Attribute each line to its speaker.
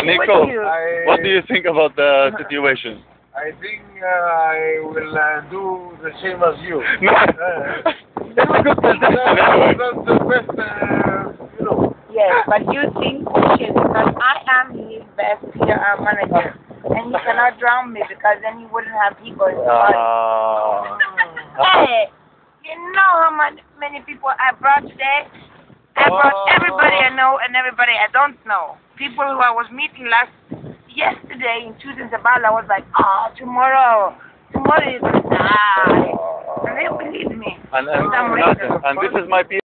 Speaker 1: Nico,
Speaker 2: with you.
Speaker 1: what do you think about the situation?
Speaker 3: I think I will do the same as you.
Speaker 1: No. That's a good suggestion anyway.
Speaker 3: That's the best, you know.
Speaker 2: Yes, but you think bullshit because I am his best PR manager. And he cannot drown me because then he wouldn't have ego in his body. Hey, you know how many people I brought today? I brought everybody I know and everybody I don't know. People who I was meeting yesterday in Tuesday Zabala was like, tomorrow you're going to die. And they believe me.
Speaker 1: And this is my